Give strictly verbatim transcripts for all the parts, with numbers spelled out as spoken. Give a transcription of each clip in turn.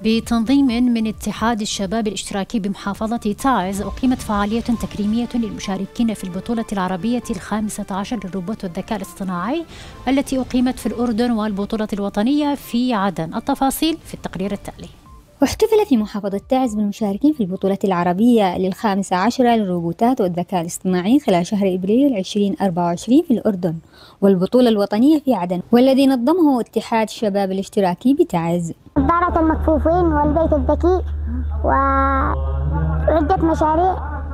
بتنظيم من اتحاد الشباب الاشتراكي بمحافظة تعز، أقيمت فعالية تكريمية للمشاركين في البطولة العربية الخامسة عشر للروبوت والذكاء الاصطناعي التي أقيمت في الأردن، والبطولة الوطنية في عدن. التفاصيل في التقرير التالي. واحتفل في محافظة تعز بالمشاركين في البطولة العربية للخامسة عشرة للروبوتات والذكاء الاصطناعي خلال شهر إبريل ألفين وأربعة وعشرين في الأردن، والبطولة الوطنية في عدن، والذي نظمه اتحاد الشباب الاشتراكي بتعز. نظارة المكفوفين والبيت الذكي وعدة مشاريع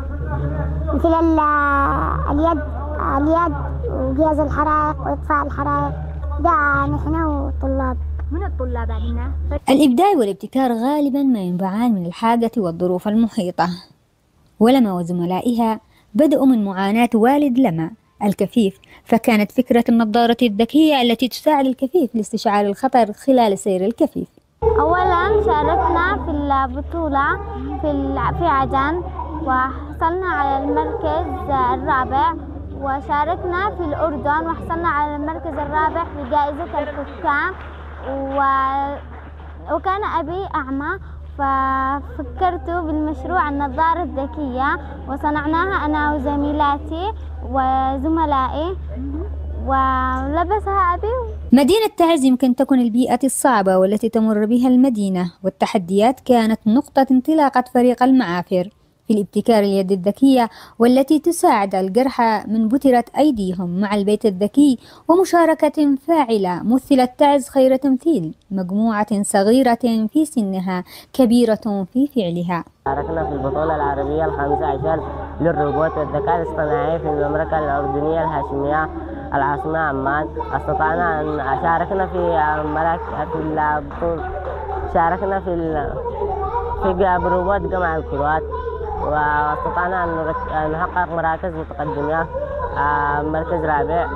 مثل اليد اليد وجهاز الحرائق وإطفاء الحرائق. ده نحن والطلاب. من الطلاب عندنا؟ الإبداع والابتكار غالبا ما ينبعان من الحاجة والظروف المحيطة، ولما وزملائها بدأوا من معاناة والد لما الكفيف، فكانت فكرة النظارة الذكية التي تساعد الكفيف لاستشعار الخطر خلال سير الكفيف. أولا شاركنا في البطولة في في عدن وحصلنا على المركز الرابع، وشاركنا في الأردن وحصلنا على المركز الرابع لجائزة الحكام. و... وكان أبي أعمى، ففكرت بالمشروع النظارة الذكية وصنعناها أنا وزميلاتي وزملائي ولبسها أبي. مدينة تعز يمكن تكون البيئة الصعبة والتي تمر بها المدينة، والتحديات كانت نقطة انطلاقة فريق المعافر في الابتكار اليد الذكية والتي تساعد الجرحى من بترت أيديهم مع البيت الذكي، ومشاركة فاعلة مثلت تعز خير تمثيل، مجموعة صغيرة في سنها كبيرة في فعلها. شاركنا في البطولة العربية الخامسة عشر للروبوت والذكاء الاصطناعي في المملكة الأردنية الهاشمية العاصمة عمان. استطعنا أن شاركنا في مراكز في البطولة، شاركنا في ال... في بروبوت جمع الكرات، واستطعنا أن نحقق مراكز متقدمة، مركز رابع.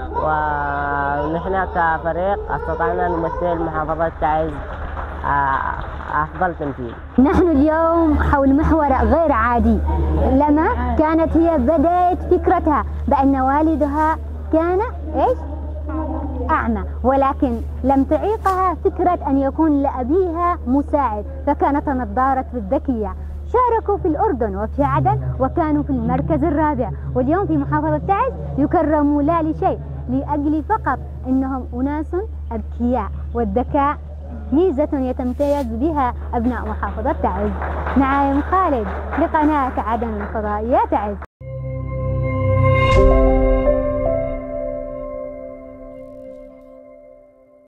ونحن كفريق استطعنا أن نمثل محافظة تعز أفضل تمثيل. نحن اليوم حول محور غير عادي. لما كانت هي بدأت فكرتها بأن والدها كان إيش؟ أعمى، ولكن لم تعيقها فكرة أن يكون لأبيها مساعد، فكانت نظارة الذكية. شاركوا في الأردن وفي عدن وكانوا في المركز الرابع، واليوم في محافظة تعز يكرموا لا لشيء لأجل فقط أنهم أناس أذكياء، والذكاء ميزة يتمتاز بها أبناء محافظة تعز. نعيم خالد لقناة عدن الفضائية تعز.